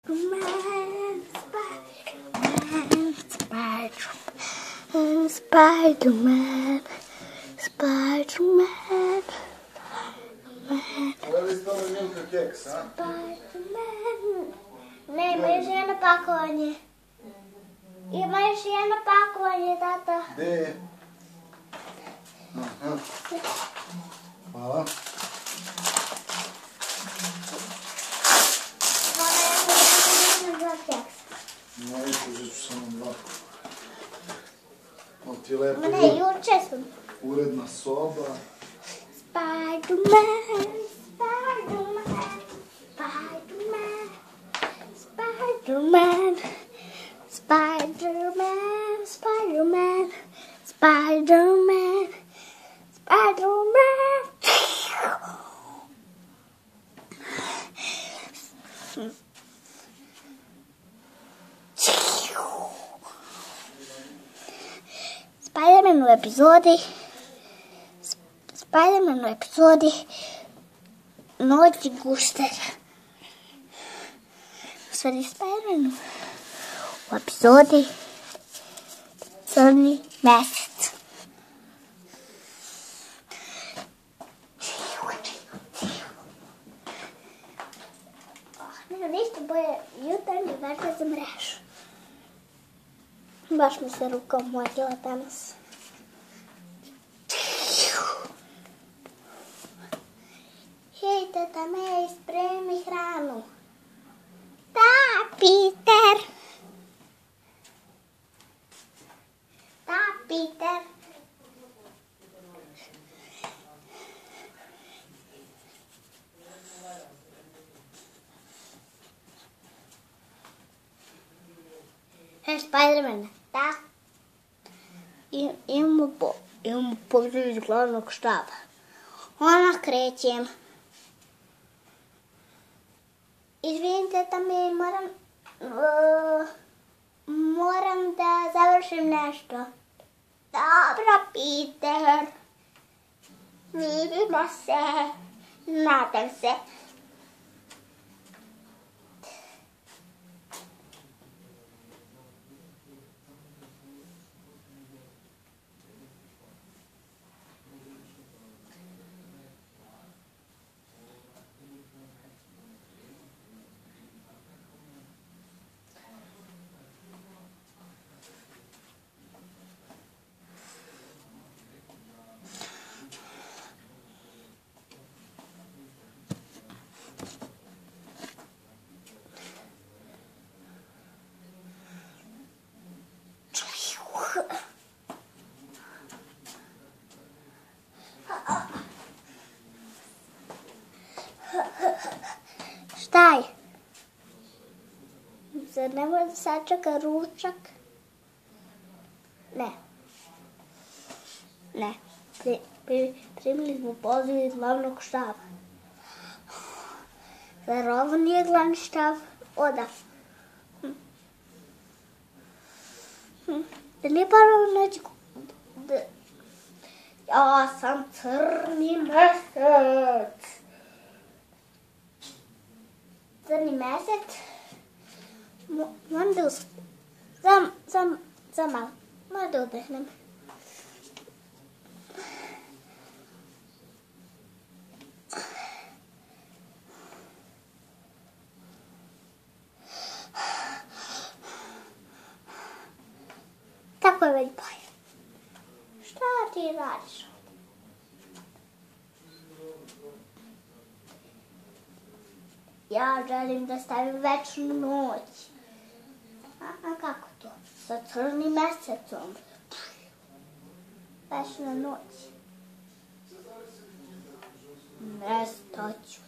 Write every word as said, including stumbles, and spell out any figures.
Spider-Man, Spider-Man, Spider-Man, Spider-Man, Spider-Man. Ovo je isto ono Milka keks, a? Spider-Man. Ne, ima još jedno pakovanje. Ima još jedno pakovanje, tata. Gdje je? Aha. Hvala. Moji uzet ću samo dva. Ovo ti je lepo. Ne, juče sam. Uredna soba. Spider-Man, Spider-Man, Spider-Man, Spider-Man, Spider-Man, Spider-Man, Spider-Man, Spider-Man. Spider-Man u epizodi Spider-Man u epizodi Noći guštera. U stvari Spider-Man u epizodi Crni mesec. Nema ništa bolje jutarnje vežbe za mrežu. Baš mi se ruka umorila danas. Hej, tata May, spremi hranu. Da, Peter. Da, Peter. Hej, Spider-Man. Da. I, imamo, po, imamo poziv iz glavnog štaba. Ona krećem. Izvinite, tamo moram, uh, moram da završim nešto. Dobro, Peter. Vidimo se. Nadam se. Šta je? Zar ne može da sačeka ručak? Ne. Ne. Pri, pri, primili smo poziv iz glavnog štaba. Zar ovo nije glavni štab? Oda. Hm. Hm. Da nije prvo noći... Da... Ja sam crni mesec. Crni mesec. Moram da us... Sam, sam, sam malo. Moram da udehnem. Tako je već bolje. Šta ti radiš? Ja želim da stavim večnu noć. A, a kako to? Sa crnim mesecom. Večna noć. Nestaću.